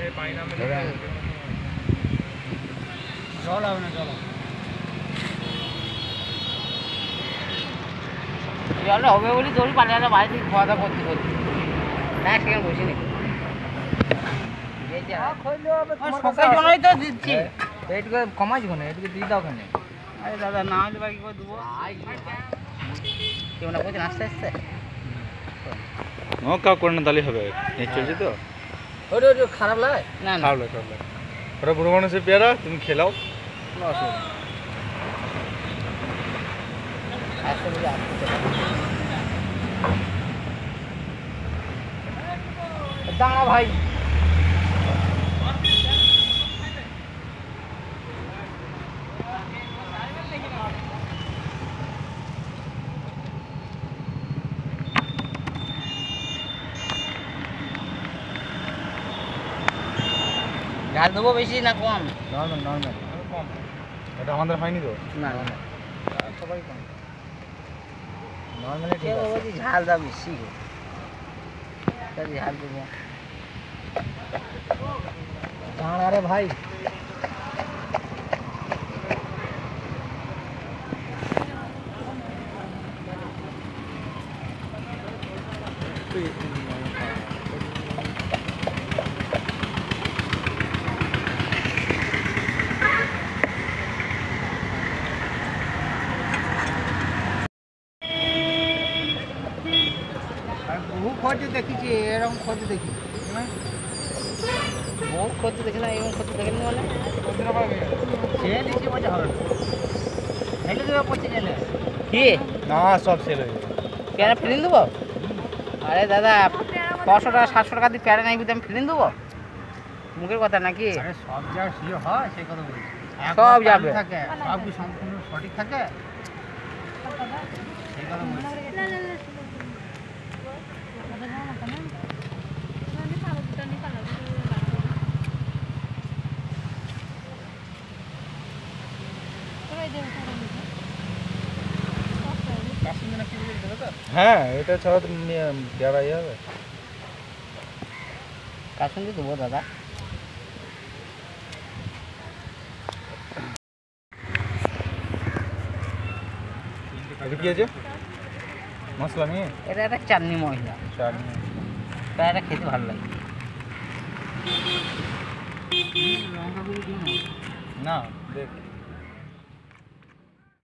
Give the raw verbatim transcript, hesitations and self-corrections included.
জল হবে না জল জল হবে বলে দৌড়ি পালিয়ে বাইরে থেকে খাওয়া দাওয়া করতে করতে না সেখানে বসে নি সকাল জন্যই তো দিচ্ছি এইটুকু কমাইছি কোনে এইটুকু দিয়ে দাও ওখানে আরে দাদা না হলে বাকি করে দেবো কেউ না বলছেন আস্তে আস্তে নৌকা করে না তাহলে হবে চলছে তো ওটা ওটা খারাপ লাগে না না খারাপ লাগে খারাপ লাগে ওটা বুড়ো মানুষের পেয়ারা তুমি খেলাও কোনো অসুবিধা আসলে দাঁড়া ভাই ঝাল দেবো বেশি না কম নর্মাল নর্মাল কম এটা আমাদের হয়নি তো না না সবাই কম নর্মালি ঠিক আছে ঝাল দাও বেশি ঝাল দেবো দাঁড়া রে ভাই বহু খোঁজ দেখেছি এরকম খোঁজ দেখি বহু খোঁজ দেখি না এরকম খোঁজ দেখেনি মানে সে দিচ্ছি মজা হবে হেঁটে দেবে পঁচিশ জেলে কি না সব সেল হয়ে যাবে প্যারা ফেলে দেবো আরে দাদা ছশো টাকা সাতশো টাকা দিয়ে প্যারা নাই কিন্তু আমি ফেলে দেবো মুখের কথা নাকি সব যা ইয়ে হয় সেই কথা বলছি সব যাবে থাকে সব কি সম্পূর্ণ সঠিক থাকে সেই কথা বলছি হ্যাঁ এটা ছাড়া তো পেয়ারা ইয়ে হবে কাসুন্দি দেবো দাদা এটা কি আছে মশলা নিয়ে এটা একটা চাটনি মশলা চাটনি প্যারাটা খেতে ভালো লাগে লঙ্কা গুঁড়ো দিন না দেখ